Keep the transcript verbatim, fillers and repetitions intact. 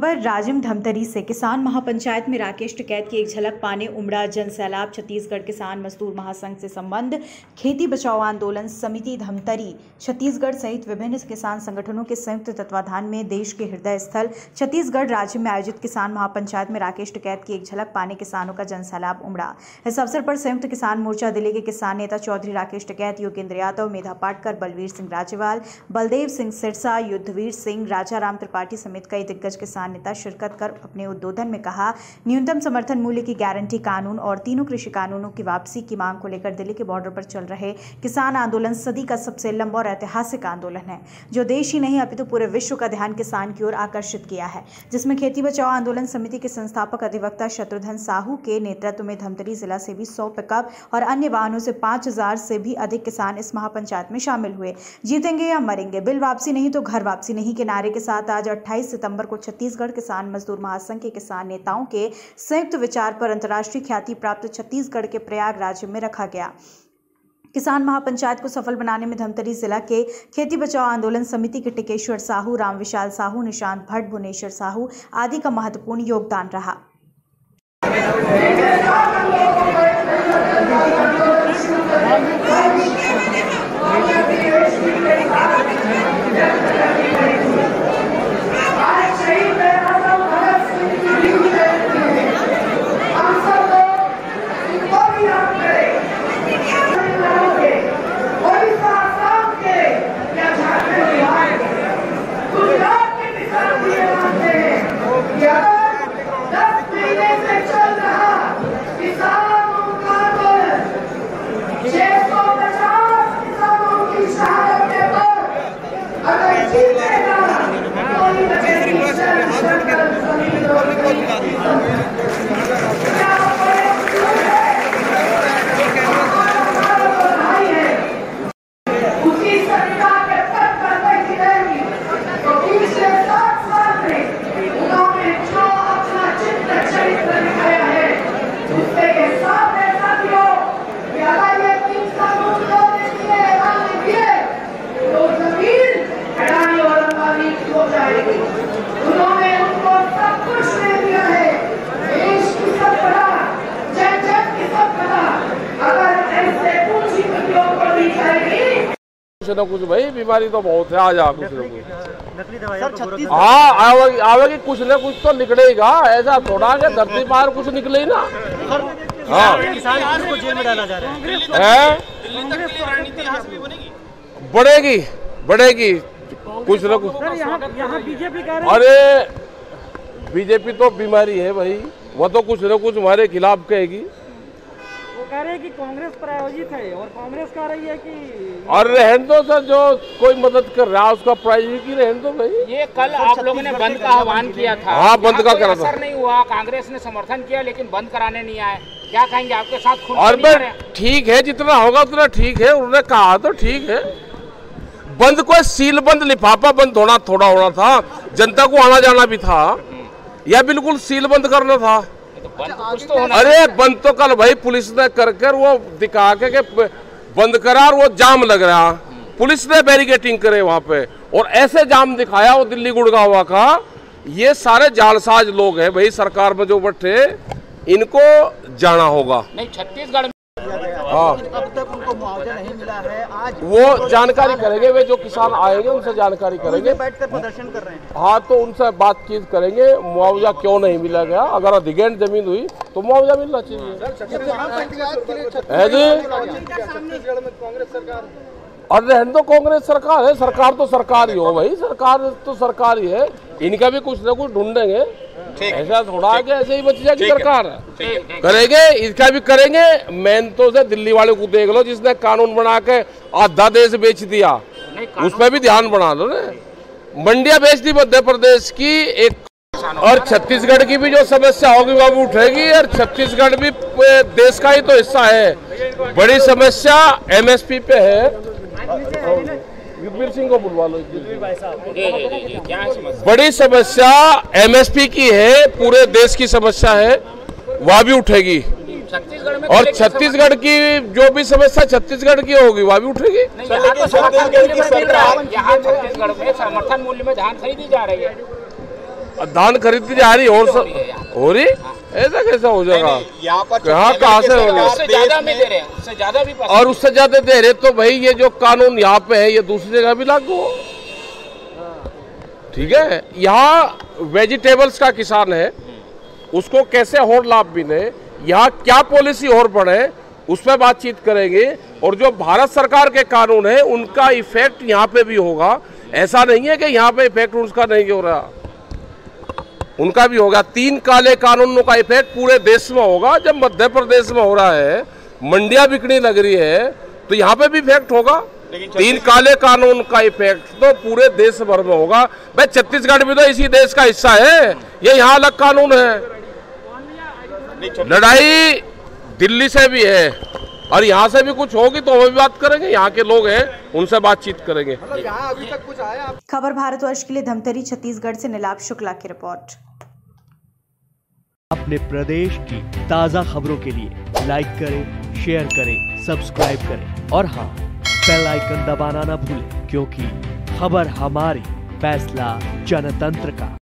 खबर राजिम धमतरी से। किसान महापंचायत में राकेश टिकैत की एक झलक पाने उमड़ा जन सैलाब। छत्तीसगढ़ किसान मजदूर महासंघ से संबंध खेती बचाओ आंदोलन समिति धमतरी छत्तीसगढ़ सहित विभिन्न किसान संगठनों के संयुक्त तत्वाधान में देश के हृदय स्थल छत्तीसगढ़ राज्य में आयोजित किसान महापंचायत में राकेश टिकैत की एक झलक पाने किसानों का जन सैलाब उमड़ा। इस अवसर पर संयुक्त किसान मोर्चा दिल्ली के किसान नेता चौधरी राकेश टिकैत, योगेंद्र यादव, मेधा पाटकर, बलवीर सिंह राजेवाल, बलदेव सिंह सिरसा, युद्धवीर सिंह, राजा राम त्रिपाठी समेत कई दिग्गज किसान नेता शिरकत कर अपने उद्बोधन में कहा, न्यूनतम समर्थन मूल्य की गारंटी कानून और तीनों कृषि कानूनों की वापसी की मांग को लेकर दिल्ली के बॉर्डर पर चल रहे किसान आंदोलन सदी का सबसे लंबा और ऐतिहासिक आंदोलन है, जो देश ही नहीं अपितु पूरे विश्व का ध्यान किसान की ओर आकर्षित किया है। जिसमें खेती बचाओ आंदोलन समिति के संस्थापक अधिवक्ता शत्रुघ्न साहू के नेतृत्व में धमतरी जिला से भी सौ पिकअप और अन्य वाहनों से पांच हजार से भी अधिक किसान इस महापंचायत में शामिल हुए। जीतेंगे या मरेंगे, बिल वापसी नहीं तो घर वापसी नहीं के नारे के साथ आज अट्ठाईस सितंबर को छत्तीसगढ़ किसान मजदूर महासंघ के किसान नेताओं के संयुक्त विचार पर अंतर्राष्ट्रीय ख्याति प्राप्त छत्तीसगढ़ के प्रयागराज में रखा गया। किसान महापंचायत को सफल बनाने में धमतरी जिला के खेती बचाओ आंदोलन समिति के टिकेश्वर साहू, राम विशाल साहू, निशांत भट्ट, भुवनेश्वर साहू आदि का महत्वपूर्ण योगदान रहा। कुछ न कुछ भाई बीमारी तो बहुत है, आ जा कुछ न कुछ। हाँ आवेगी आवेगी कुछ न कुछ तो निकलेगा, ऐसा थोड़ा कि धरती पार कुछ निकले ही ना। हाँ किसान को जेल में डाला जा रहा है, बढ़ेगी बढ़ेगी कुछ न कुछ। यहाँ बीजेपी कह रही अरे बीजेपी तो बीमारी है भाई, वो तो कुछ न कुछ हमारे खिलाफ कहेगी। कह रहे हैं कि कांग्रेस प्रायोजित है और कांग्रेस कह रही है कि और रहन दो सर, जो कोई मदद कर रहा है उसका प्रायोजित ही रहन दो भाई। ये कल आप लोगों ने बंद का आह्वान किया था। हाँ बंद का करा था, असर नहीं हुआ, कांग्रेस ने समर्थन किया लेकिन बंद कराने नहीं आए। क्या कहेंगे, आपके साथ खुद और मैं ठीक है, जितना होगा उतना ठीक है, उन्होंने कहा तो ठीक है। बंद को सील बंद लिफाफा बंद होना थोड़ा होना था, जनता को आना जाना भी था, या बिल्कुल सील बंद करना था। तो अरे बंद तो कल भाई पुलिस ने कर कर वो दिखा के, के बंद करा और वो जाम लग रहा, पुलिस ने बैरिकेटिंग करे वहां पे और ऐसे जाम दिखाया वो दिल्ली गुड़गांव का। ये सारे जालसाज लोग हैं भाई, सरकार में जो बैठे इनको जाना होगा। नहीं छत्तीसगढ़ में हाँ अब तक उनको मुआवजा नहीं मिला है, आज वो जानकारी करेंगे, वे जो किसान आएंगे उनसे जानकारी करेंगे, बैठकर प्रदर्शन कर रहे हैं। हाँ तो उनसे बातचीत करेंगे, मुआवजा क्यों नहीं मिला गया, अगर अधिग्रहण जमीन हुई तो मुआवजा मिलना चाहिए। है जी, और रहने दो कांग्रेस सरकार है, सरकार तो सरकार ही हो भाई, सरकार तो सरकार ही है, इनका भी कुछ ना कुछ ढूंढेंगे। ऐसा थोड़ा कि ऐसे ही बच जाएगी सरकार, करेंगे इसका भी करेंगे। मेन तो से दिल्ली वाले को देख लो, जिसने कानून बना के आधा देश बेच दिया, उस पर भी ध्यान बना लो ना। मंडिया बेच दी मध्य प्रदेश की एक, और छत्तीसगढ़ की भी जो समस्या होगी वो भी उठेगी, और छत्तीसगढ़ भी देश का ही तो हिस्सा है। बड़ी समस्या एमएसपी पे है, युद्धवीर सिंह को बुलवा लो। बड़ी समस्या एमएसपी की है, पूरे देश की समस्या है, वह भी उठेगी। और छत्तीसगढ़ की जो भी समस्या छत्तीसगढ़ की होगी वह भी उठेगी। यहाँ छत्तीसगढ़ में समर्थन मूल्य में धान खरीदी जा रही है। धान खरीदती जा रही और सब हो रही, ऐसा कैसा हो जाएगा? यहाँ पर कहाँ कहाँ से हो रही? उससे ज्यादा भी दे रहे हैं, उससे ज्यादा भी पसंद। और उससे ज्यादा दे रहे तो भाई ये जो कानून यहाँ पे है ये दूसरी जगह भी लागू हो। ठीक है, यहाँ वेजिटेबल्स का किसान है, उसको कैसे और लाभ मिले, यहाँ क्या पॉलिसी और बढ़े, उस पर बातचीत करेंगे। और जो भारत सरकार के कानून है उनका इफेक्ट यहाँ पे भी होगा। ऐसा नहीं है कि यहाँ पे इफेक्ट उसका नहीं हो रहा, उनका भी होगा। तीन काले कानूनों का इफेक्ट पूरे देश में होगा। जब मध्य प्रदेश में हो रहा है, मंडियां बिकने लग रही है, तो यहाँ पे भी इफेक्ट होगा। तीन काले कानून का इफेक्ट तो पूरे देश भर में होगा। भाई छत्तीसगढ़ भी तो इसी देश का हिस्सा है, ये यहाँ अलग कानून है। लड़ाई दिल्ली से भी है और यहाँ से भी कुछ होगी तो हम भी बात करेंगे। यहाँ के लोग हैं, उनसे बातचीत करेंगे। खबर भारतवर्ष के लिए धमतरी छत्तीसगढ़ से नीलाभ शुक्ला की रिपोर्ट। अपने प्रदेश की ताजा खबरों के लिए लाइक करें, शेयर करें, सब्सक्राइब करें और हाँ, बेल आइकन दबाना ना भूलें, क्योंकि खबर हमारी, फैसला जनतंत्र का।